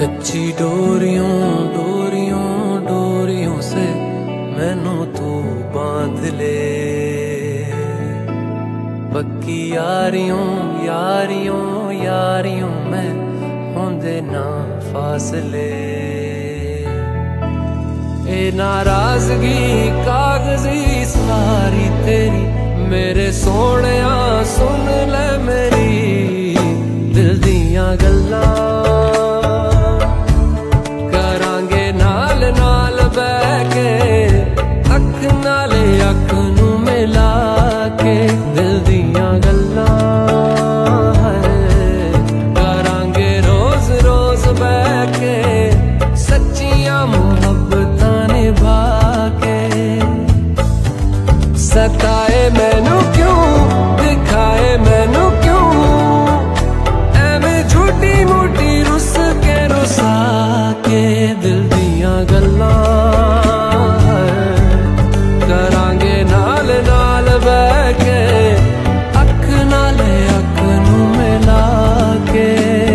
कच्ची डोरियों डोरियों डोरियों से मैनू तू बांध ले, पक्की यारियों यारियों यारियों में होंदे ना फासले। ए नाराजगी कागजी सारी तेरी मेरे सोहणिया सुन ले मेरी दिल दियां गल्लां, करांगे नाल नाल बैठ के अख नाले अख नू मिला के दिल दियां गल्लां करांगे रोज रोज बैठ के सच्चियां मुहब्बतां निभा के। सताए मैनू क्यों दिखाए मैनू क्यों एवें झूठी मूठी रुस के रुसा के दिल दियां गल्लां करांगे नाल नाल बैठ के अख नाले अख नू मिला के।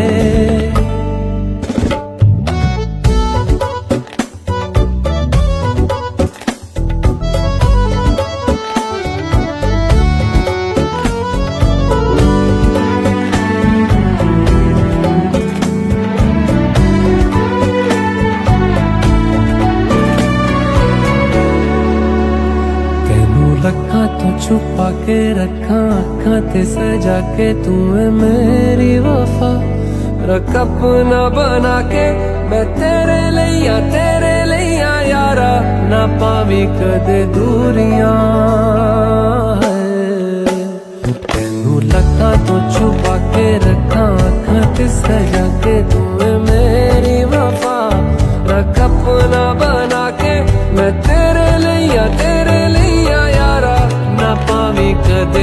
छुपा के रखा अखा ते सजा के तू है मेरी वफा, रख अपना बना के मैं तेरे लिया यारा ना पावी कदे दूरियां। तेनू लखा तो छुपा के रखा अखा ते सजा के तू है मेरी वफा, रख अपना बना के मैं तेरे लिया यारा ना पावी कदे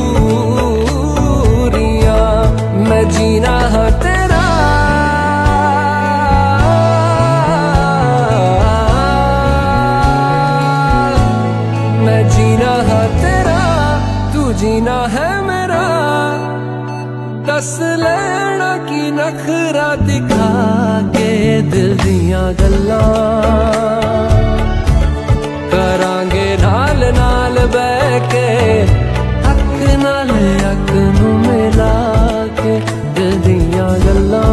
दूरियां। मैं जीना है तेरा मैं जीना है तेरा तू जीना है मेरा, दस लेना की नखरा दिखा के दिल दियां गल्लां करांगे नाल नाल बैठ के अख नाल अख नू मिला के दिल दियां गल्लां।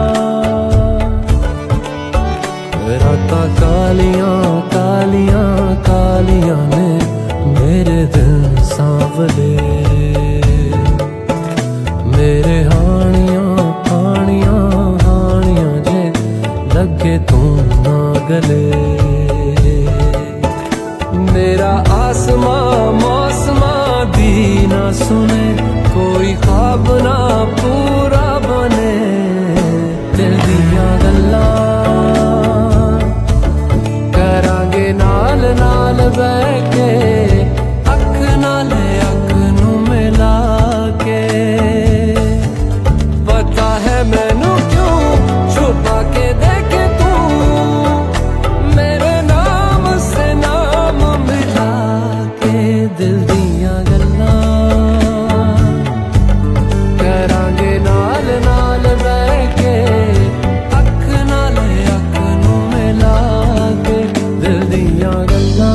रातां कालियां कालियां कालियां ने मेरे दिल सांवले, मेरे हानियां हानियां हानियां जे लगे तू ना गले। मेरा आसमां मौसमां दी ना सुने कोई ख्वाब ना पूरा बने दिल दियां गल्लां करांगे नाल नाल बैठ के अख नाले अख नू मिला के। पता है मैनू क्यों छुपा के देखे तू मेरे नाम से नाम मिला के दिल दियां गल्लां करांगे नाल नाल बैठ के अख नाले अख नू मिला के दिल दियां गल्लां।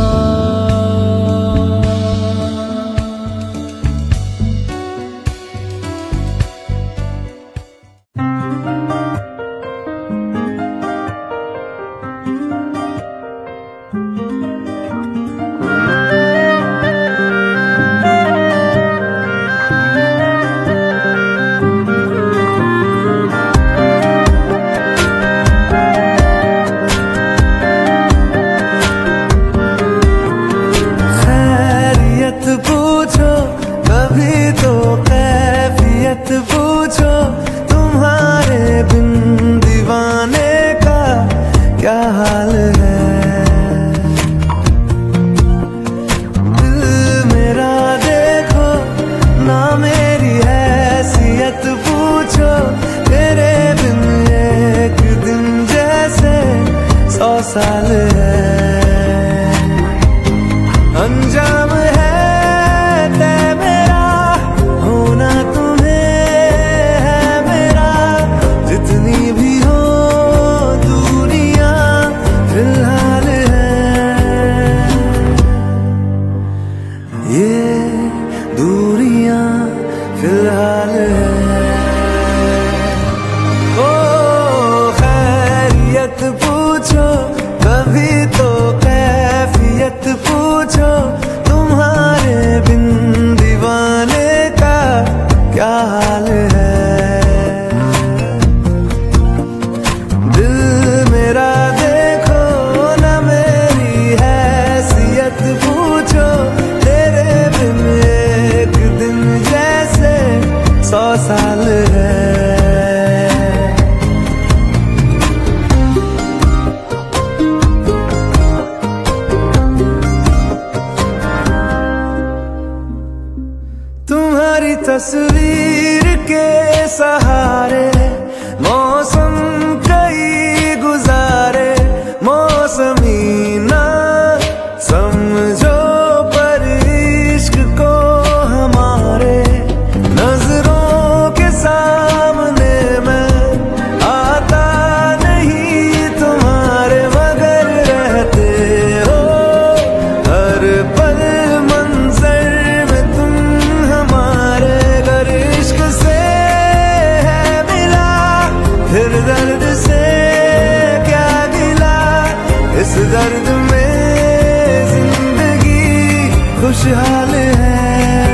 तस्वीर के सहारे मौसम कई गुजारे, मौसमी ना समझो पर इश्क को हमारे। नजरों के सामने मैं आता नहीं तुम्हारे, मगर रहते हो हर पल मंजर में तुम हमारे। अगर इश्क से है मिला फिर दर्द से क्या गिला, इस दर्द में जिंदगी खुशहाल है।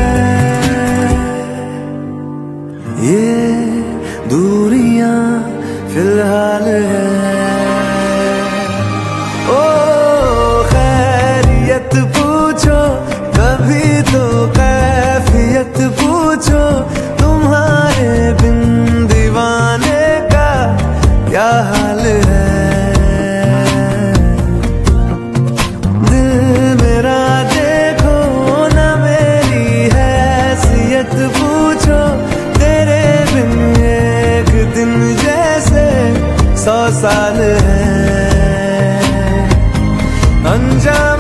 ये दूरियां फिलहाल है। ओ खैरियत पूछो कभी तो कैफियत पूछो, तुम्हारे बिन दीवाने का क्या हाल है। दिल मेरा देखो ना मेरी हैसियत पूछो, तेरे बिन एक दिन जैसे 100 साल है। अंजाम